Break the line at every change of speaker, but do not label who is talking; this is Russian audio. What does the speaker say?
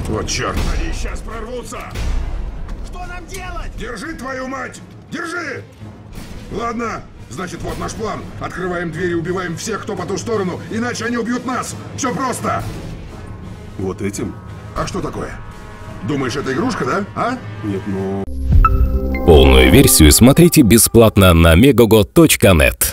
Вот черт.
Они сейчас прорвутся.
Что нам делать?
Держи, твою мать! Держи! Ладно, значит, вот наш план. Открываем дверь и убиваем всех, кто по ту сторону, иначе они убьют нас. Все просто.
Вот этим?
А что такое? Думаешь, это игрушка, да? А?
Нет, ну...
Полную версию смотрите бесплатно на megogo.net.